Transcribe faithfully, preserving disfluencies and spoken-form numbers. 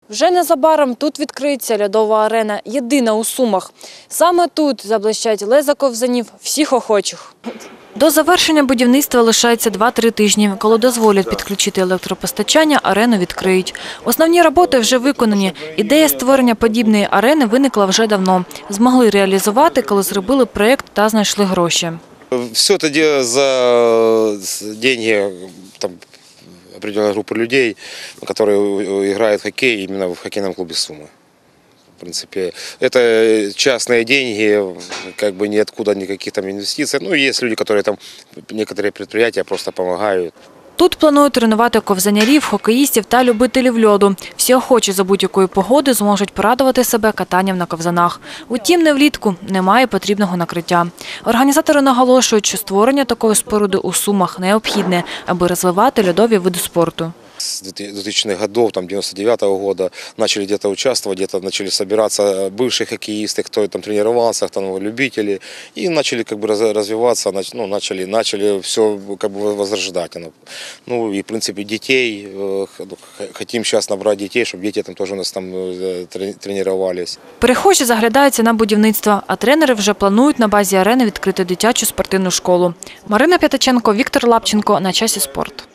Вже незабаром тут відкриється льодова арена, єдина у Сумах. Саме тут заблищать леза ковзанів всіх охочих. До завершення будівництва лишається два-три тижні. Коли дозволять підключити електропостачання, арену відкриють. Основні роботи вже виконані. Ідея створення подібної арени виникла вже давно. Змогли реалізувати, коли зробили проєкт та знайшли гроші. Все это за деньги там, определенной группы людей, которые играют в хоккей именно в хоккейном клубе «Сумы». В принципе, это частные деньги, как бы ниоткуда никаких там инвестиций. Ну, есть люди, которые там, некоторые предприятия просто помогают. Тут планують тренувати ковзанярів, хокеїстів та любителів льоду. Всі охочі за будь-якої погоди зможуть порадувати себе катанням на ковзанах. Утім, не влітку, немає потрібного накриття. Організатори наголошують, що створення такої споруди у Сумах необхідне, аби розвивати льодові види спорту. С двухтысячных годов, там, девяносто девятого года начали где-то участвовать, где-то начали собираться бывшие хоккеисты, кто там тренировался, кто любители, и начали как бы развиваться, ну, начали, начали все как бы возрождать. Ну и в принципе детей, хотим сейчас набрать детей, чтобы дети там тоже у нас там тренировались. Перехожі заглядаються на будівництво, а тренери вже планують на базі арени відкрити дитячу спортивну школу. Марина П'ятаченко, Віктор Лапченко. На часі спорт.